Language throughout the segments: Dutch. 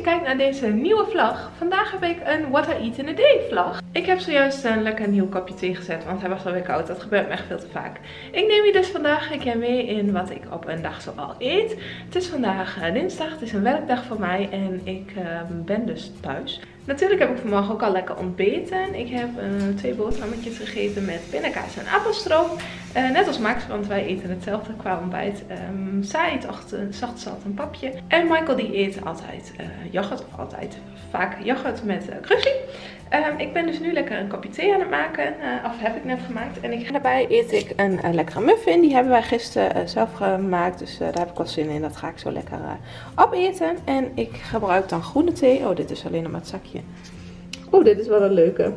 kijkt naar deze nieuwe vlog. Vandaag heb ik een What I Eat in a Day vlog. Ik heb zojuist een lekker nieuw kopje thee gezet, want hij was alweer koud. Dat gebeurt me echt veel te vaak. Ik neem je dus vandaag een keer mee in wat ik op een dag zoal eet. Het is vandaag dinsdag, het is een werkdag voor mij en ik ben dus thuis. Natuurlijk heb ik vanmorgen ook al lekker ontbeten. Ik heb 2 boterhammetjes gegeten met pindakaas en appelstroop. Net als Max, want wij eten hetzelfde qua ontbijt. Sa eet zacht een papje. En Michael die eet altijd yoghurt, of altijd vaak yoghurt met crunchy. Ik ben dus nu lekker een kopje thee aan het maken, of heb ik net gemaakt. En daarbij eet ik een lekkere muffin. Die hebben wij gisteren zelf gemaakt, dus daar heb ik wel zin in. Dat ga ik zo lekker opeten. En ik gebruik dan groene thee. Oh, dit is alleen nog maar het zakje. Oh, dit is wel een leuke.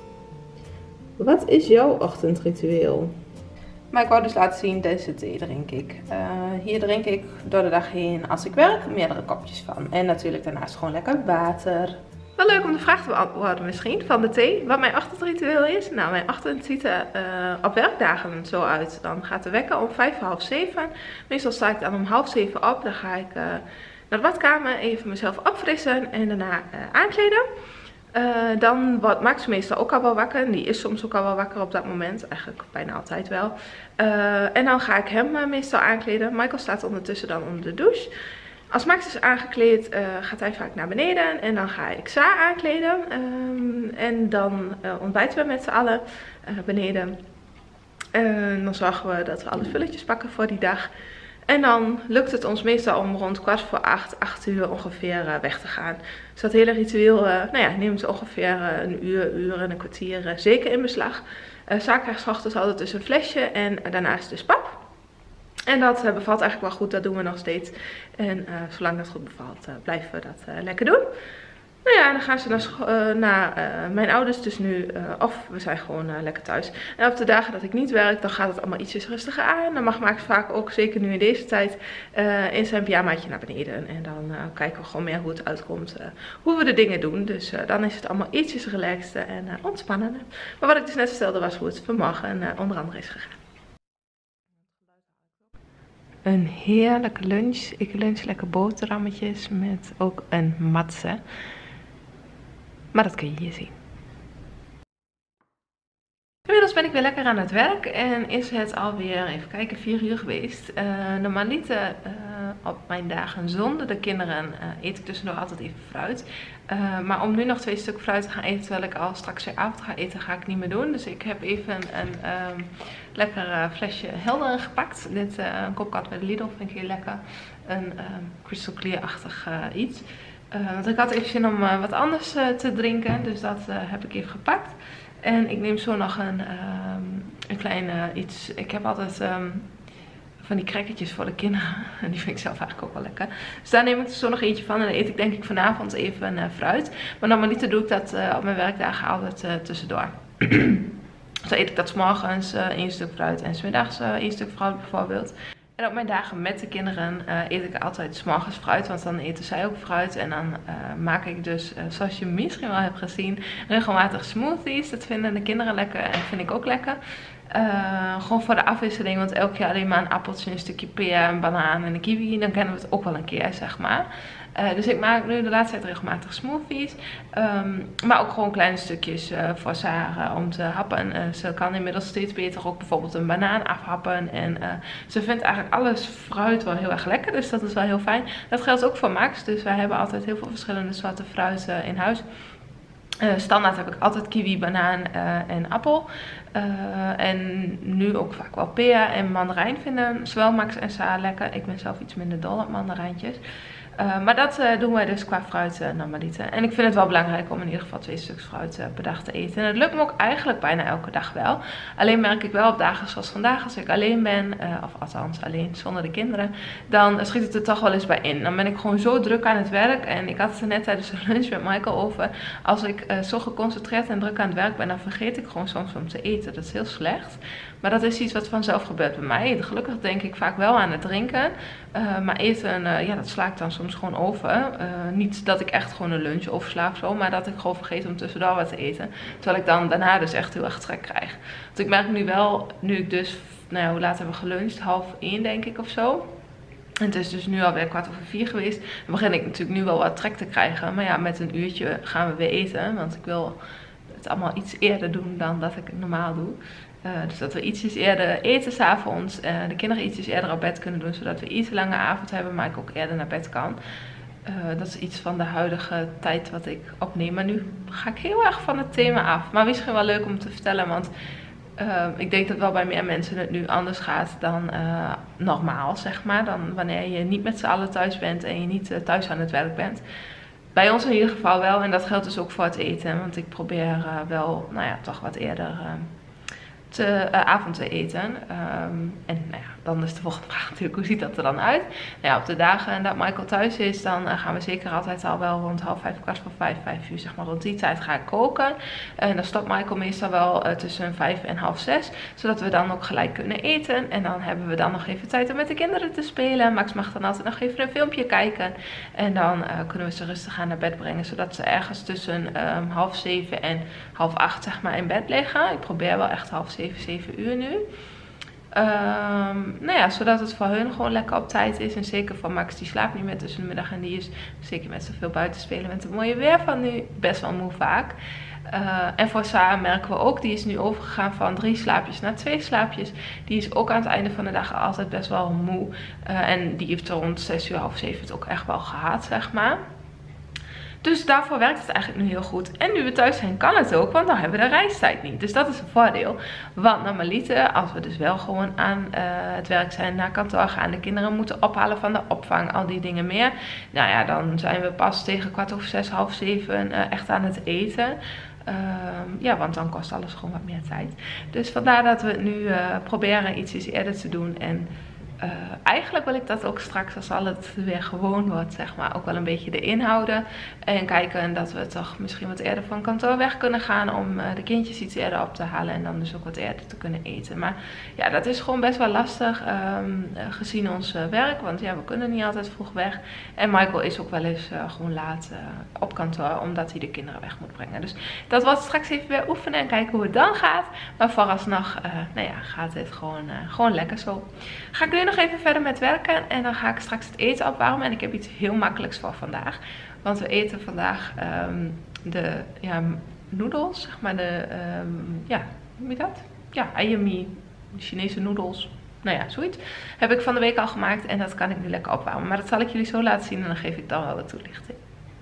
Wat is jouw ochtendritueel? Maar ik wou dus laten zien, deze thee drink ik. Hier drink ik door de dag heen, als ik werk, meerdere kopjes van. En natuurlijk daarnaast gewoon lekker water. Wel leuk om de vraag te beantwoorden misschien, van de thee. Wat mijn ochtendritueel is. Nou, mijn ochtend ziet er op werkdagen zo uit. Dan gaat de wekker om 5:30. Meestal sta ik dan om 6:30 op. Dan ga ik naar de badkamer, even mezelf opfrissen en daarna aankleden. Dan wordt Max meestal ook al wel wakker. Die is soms ook al wel wakker op dat moment. Eigenlijk bijna altijd wel. En dan ga ik hem meestal aankleden. Michael staat ondertussen dan onder de douche. Als Max is aangekleed gaat hij vaak naar beneden. En dan ga ik Sa aankleden. En dan ontbijten we met z'n allen beneden. Dan zorgen we dat we alle spulletjes pakken voor die dag. En dan lukt het ons meestal om rond 7:15, 8 uur ongeveer weg te gaan. Dus dat hele ritueel neemt ongeveer een uur en een kwartier zeker in beslag. Sa krijgt 's ochtends altijd dus een flesje en daarnaast dus pap. En dat bevalt eigenlijk wel goed, dat doen we nog steeds. En zolang dat goed bevalt, blijven we dat lekker doen. Nou ja, dan gaan ze naar mijn ouders dus nu, of we zijn gewoon lekker thuis. En op de dagen dat ik niet werk, dan gaat het allemaal ietsjes rustiger aan. Dan mag Max vaak ook, zeker nu in deze tijd, in zijn pyjamaatje naar beneden. En dan kijken we gewoon meer hoe het uitkomt, hoe we de dingen doen. Dus dan is het allemaal ietsjes relaxed en ontspannender. Maar wat ik dus net vertelde was hoe het vanmorgen onder andere is gegaan. Een heerlijke lunch. Ik lunch lekker boterhammetjes met ook een matse. Maar dat kun je hier zien. Inmiddels ben ik weer lekker aan het werk en is het alweer, even kijken, 4 uur geweest. Normaliter op mijn dagen zonder de kinderen eet ik tussendoor altijd even fruit. Maar om nu nog 2 stukken fruit te gaan eten terwijl ik al straks weer avond ga eten, ga ik niet meer doen. Dus ik heb even een lekker flesje helder gepakt. Dit een Kopkat bij de Lidl, vind ik heel lekker. Een crystal clear-achtig iets. Want ik had even zin om wat anders te drinken, dus dat heb ik even gepakt. En ik neem zo nog een klein iets. Ik heb altijd van die crackertjes voor de kinderen. En die vind ik zelf eigenlijk ook wel lekker. Dus daar neem ik er zo nog eentje van. En dan eet ik denk ik vanavond even fruit. Maar normaliter doe ik dat op mijn werkdagen altijd tussendoor. Zo eet ik dat 's morgens 1 stuk fruit en 's middags 1 stuk fruit bijvoorbeeld. En op mijn dagen met de kinderen eet ik altijd 's morgens fruit, want dan eten zij ook fruit. En dan maak ik dus, zoals je misschien wel hebt gezien, regelmatig smoothies. Dat vinden de kinderen lekker en vind ik ook lekker. Gewoon voor de afwisseling, want elke keer alleen maar een appeltje, een stukje peer, een banaan en een kiwi. Dan kennen we het ook wel een keer, zeg maar. Dus ik maak nu de laatste tijd regelmatig smoothies. Maar ook gewoon kleine stukjes voor Sarah om te happen. Ze kan inmiddels steeds beter ook bijvoorbeeld een banaan afhappen. En ze vindt eigenlijk alles fruit wel heel erg lekker. Dus dat is wel heel fijn. Dat geldt ook voor Max. Dus wij hebben altijd heel veel verschillende soorten fruit in huis. Standaard heb ik altijd kiwi, banaan en appel. En nu ook vaak wel peer en mandarijn vinden zowel Max en Sa lekker. Ik ben zelf iets minder dol op mandarijntjes. Maar dat doen wij dus qua fruit normaliter. En ik vind het wel belangrijk om in ieder geval 2 stuks fruit per dag te eten. En het lukt me ook eigenlijk bijna elke dag wel. Alleen merk ik wel op dagen zoals vandaag, als ik alleen ben, of althans alleen zonder de kinderen, dan schiet het er toch wel eens bij in. Dan ben ik gewoon zo druk aan het werk. En ik had het er net tijdens de lunch met Michael over. Als ik zo geconcentreerd en druk aan het werk ben, dan vergeet ik gewoon soms om te eten. Dat is heel slecht. Maar dat is iets wat vanzelf gebeurt bij mij. Gelukkig denk ik vaak wel aan het drinken. Maar eten, dat sla ik dan soms gewoon over. Niet dat ik echt gewoon een lunch oversla of zo. Maar dat ik gewoon vergeet om tussendoor wat te eten. Terwijl ik dan daarna dus echt heel erg trek krijg. Want ik merk nu wel, nu ik dus, hoe laat hebben we geluncht? 12:30 denk ik of zo. Het is dus nu alweer 4:15 geweest. Dan begin ik natuurlijk nu wel wat trek te krijgen. Maar ja, met een uurtje gaan we weer eten. Want ik wil het allemaal iets eerder doen dan dat ik het normaal doe. Dus dat we ietsjes eerder eten 's avonds. De kinderen ietsjes eerder op bed kunnen doen. Zodat we iets lange avond hebben, maar ik ook eerder naar bed kan. Dat is iets van de huidige tijd wat ik opneem. Maar nu ga ik heel erg van het thema af. Maar misschien wel leuk om te vertellen. Want ik denk dat wel bij meer mensen het nu anders gaat dan normaal, zeg maar. Dan wanneer je niet met z'n allen thuis bent en je niet thuis aan het werk bent. Bij ons in ieder geval wel. En dat geldt dus ook voor het eten. Want ik probeer wel, nou ja, toch wat eerder avond te eten. En nou ja, dan is de volgende vraag natuurlijk, hoe ziet dat er dan uit? Nou ja, op de dagen dat Michael thuis is, dan gaan we zeker altijd al wel rond 4:30, 5:45, zeg maar rond die tijd ga ik koken. En dan stopt Michael meestal wel tussen 5 en 5:30, zodat we dan ook gelijk kunnen eten. En dan hebben we dan nog even tijd om met de kinderen te spelen. Max mag dan altijd nog even een filmpje kijken. En dan kunnen we ze rustig aan naar bed brengen, zodat ze ergens tussen 6:30 en 7:30 zeg maar in bed liggen. Ik probeer wel echt 6:30, 7 uur nu. Nou ja, zodat het voor hun gewoon lekker op tijd is. En zeker voor Max, die slaapt niet meer tussen de middag. En die is zeker met zoveel buiten spelen met het mooie weer van nu best wel moe vaak. En voor Sarah merken we ook, die is nu overgegaan van 3 slaapjes naar 2 slaapjes. Die is ook aan het einde van de dag altijd best wel moe. En die heeft rond 6:30, 6:30 het ook echt wel gehad, zeg maar. Dus daarvoor werkt het eigenlijk nu heel goed. En nu we thuis zijn kan het ook, want dan hebben we de reistijd niet. Dus dat is een voordeel. Want normaliter, als we dus wel gewoon aan het werk zijn, naar kantoor gaan, de kinderen moeten ophalen van de opvang, al die dingen meer. Nou ja, dan zijn we pas tegen 6:15, 6:30 echt aan het eten. Ja, want dan kost alles gewoon wat meer tijd. Dus vandaar dat we het nu proberen ietsjes eerder te doen. En eigenlijk wil ik dat ook straks, als al het weer gewoon wordt, zeg maar, ook wel een beetje erin houden. En kijken dat we toch misschien wat eerder van kantoor weg kunnen gaan om de kindjes iets eerder op te halen. En dan dus ook wat eerder te kunnen eten. Maar ja, dat is gewoon best wel lastig gezien ons werk. Want ja, we kunnen niet altijd vroeg weg. En Michael is ook wel eens gewoon laat op kantoor, omdat hij de kinderen weg moet brengen. Dus dat wordt straks even weer oefenen en kijken hoe het dan gaat. Maar vooralsnog, nou ja, gaat dit gewoon lekker zo. Ga ik nu nog even verder met werken en dan ga ik straks het eten opwarmen. En ik heb iets heel makkelijks voor vandaag. Want we eten vandaag de noedels, zeg maar ja, hoe noem je dat? Ja, Ayami, Chinese noedels. Nou ja, zoiets. Heb ik van de week al gemaakt en dat kan ik nu lekker opwarmen. Maar dat zal ik jullie zo laten zien en dan geef ik dan wel de toelichting.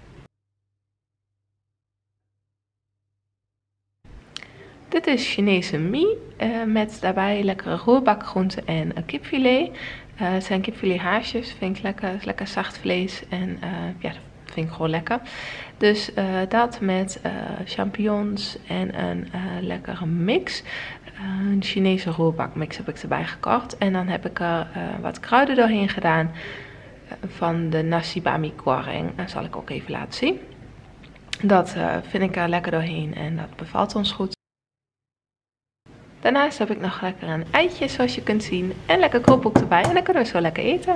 Dit is Chinese mie met daarbij lekkere roerbakgroenten en kipfilet. Het zijn kipfilet haasjes, vind ik lekker. Het is lekker zacht vlees en ja, dat vind ik gewoon lekker. Dus dat met champignons en een lekkere mix. Een Chinese roerbakmix heb ik erbij gekocht. En dan heb ik er wat kruiden doorheen gedaan van de nasi bami goreng. Dat zal ik ook even laten zien. Dat vind ik er lekker doorheen en dat bevalt ons goed. Daarnaast heb ik nog lekker een eitje, zoals je kunt zien. En lekker kroephoek erbij. En dan kunnen we zo lekker eten.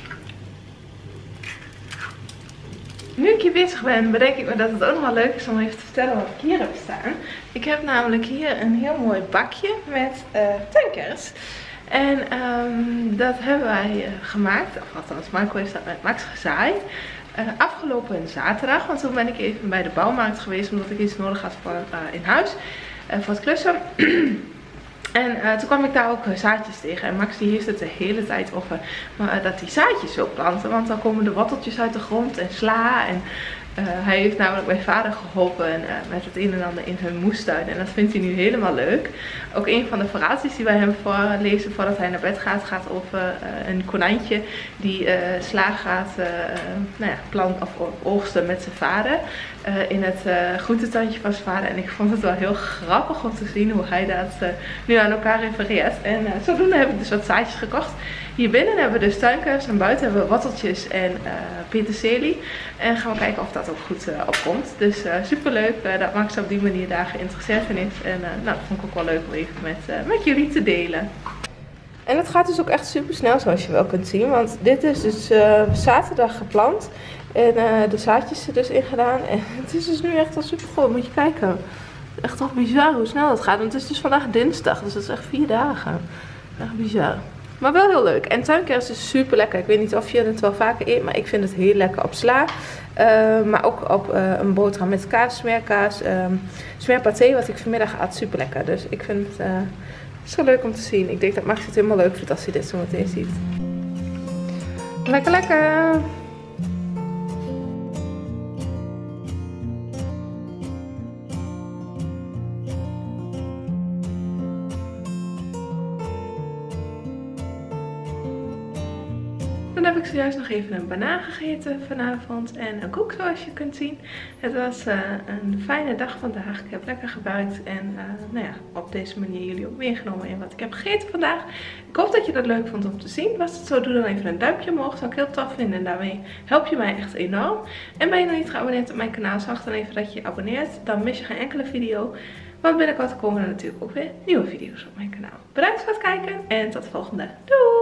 Nu ik hier bezig ben, bedenk ik me dat het ook nog wel leuk is om even te vertellen wat ik hier heb staan. Ik heb namelijk hier een heel mooi bakje met tuinkers. En dat hebben wij gemaakt. Of althans, Michael heeft dat met Max gezaaid. Afgelopen zaterdag. Want toen ben ik even bij de bouwmarkt geweest. Omdat ik iets nodig had voor in huis. Voor het klussen. En toen kwam ik daar ook zaadjes tegen. En Max die heeft het de hele tijd over dat hij zaadjes wil planten. Want dan komen de worteltjes uit de grond en sla. En hij heeft namelijk mijn vader geholpen met het een en ander in hun moestuin. En dat vindt hij nu helemaal leuk. Ook een van de verhaaltjes die wij hem voorlezen voordat hij naar bed gaat, gaat over een konijntje die sla gaat planten of oogsten met zijn vader. In het groentetuintje van zijn vader. En ik vond het wel heel grappig om te zien hoe hij dat nu aan elkaar refereert. En zodoende heb ik dus wat zaadjes gekocht. Hier binnen hebben we dus tuinkers en buiten hebben we worteltjes en peterselie. En gaan we kijken of dat ook goed opkomt. Dus super leuk dat Max op die manier daar geïnteresseerd in is. En nou, dat vond ik ook wel leuk om even met jullie te delen. En het gaat dus ook echt super snel, zoals je wel kunt zien. Want dit is dus zaterdag geplant. En de zaadjes er dus in gedaan. En het is dus nu echt al super goed. Moet je kijken. Echt toch bizar hoe snel het gaat. Want het is dus vandaag dinsdag. Dus dat is echt 4 dagen. Echt bizar. Maar wel heel leuk. En tuinkaas is super lekker. Ik weet niet of je het wel vaker eet, maar ik vind het heel lekker op sla. Maar ook op een boterham met kaas, smeerkaas, smeerpaté, wat ik vanmiddag at. Super lekker. Dus ik vind het zo leuk om te zien. Ik denk dat Max het helemaal leuk vindt als hij dit zo meteen ziet. Lekker, lekker! Dan heb ik zojuist nog even een banaan gegeten vanavond en een koek zoals je kunt zien. Het was een fijne dag vandaag. Ik heb lekker gebuikt en nou ja, op deze manier jullie ook meegenomen in wat ik heb gegeten vandaag. Ik hoop dat je dat leuk vond om te zien. Was het zo, doe dan even een duimpje omhoog. Zou ik heel tof vinden en daarmee help je mij echt enorm. En ben je nog niet geabonneerd op mijn kanaal, zorg dan even dat je je abonneert. Dan mis je geen enkele video. Want binnenkort komen er natuurlijk ook weer nieuwe video's op mijn kanaal. Bedankt voor het kijken en tot de volgende. Doei!